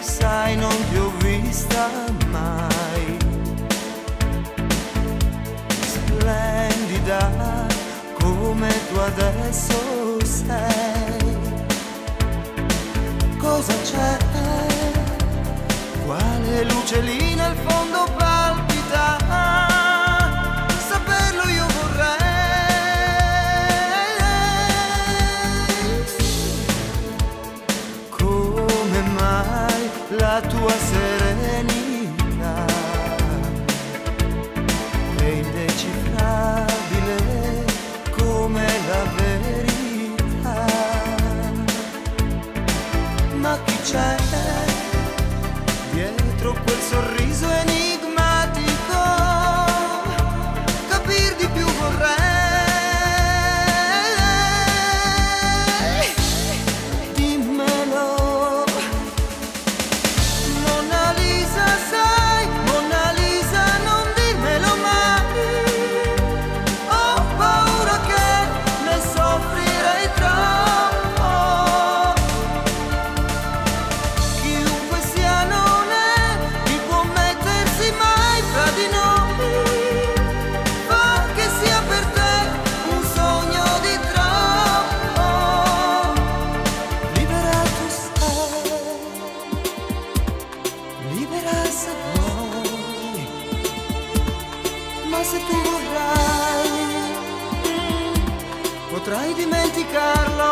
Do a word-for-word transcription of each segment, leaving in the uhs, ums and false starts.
sai non ti ho vista mai, splendida come tu adesso sei. Cosa c'è? Quale luce lì nel fondo palpita? Saperlo io vorrei. Come mai la tua serenità è indecifrabile come la verità? Ma chi c'è dietro quel sorriso enigmatico? Capir di più vorrei. Dimmelo. Mona Lisa, sai, Mona Lisa, non dirmelo mai. Ho paura che ne soffrirei troppo. Chiunque sia non è chi può mettersi mai fra di noi. Fa che sia per te un sogno di troppo. Libera tu sei, libera se vuoi, ma se tu vorrai, mm, potrai dimenticarlo.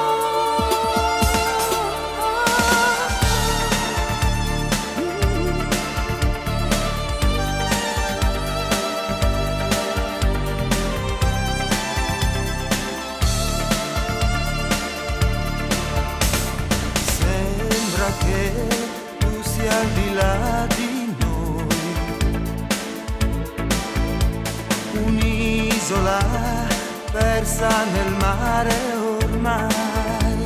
Sembra che tu sia al di là di noi, un'isola persa nel mare ormai.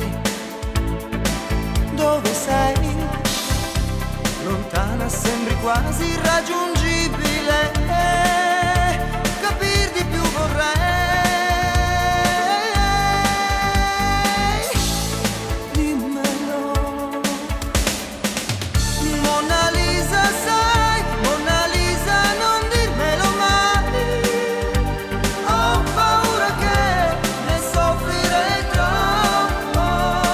Dove sei? Lontana, sembri quasi irraggiungibile. Capir di più vorrei. Dimmelo. Mona Lisa, sai, Mona Lisa, non dirmelo mai. Ho paura che ne soffrirei troppo.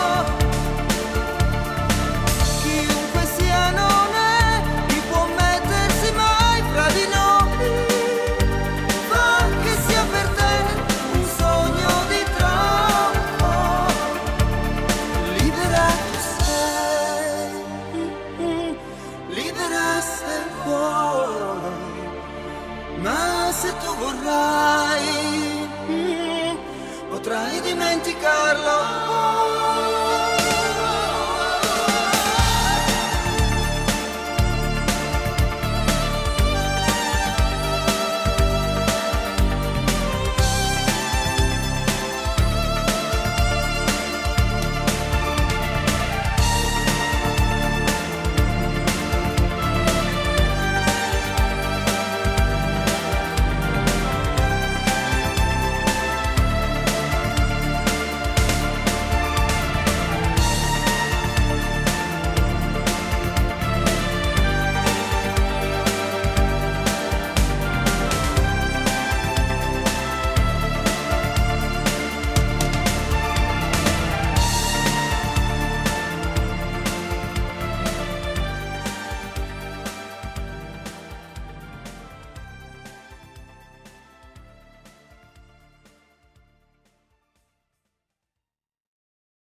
Chiunque sia non è chi può mettersi mai fra di noi. Fa che sia per te un sogno di troppo. Libera tu sei, mm, libera se vuoi, ma se tu vorrai, mm, potrai dimenticarlo.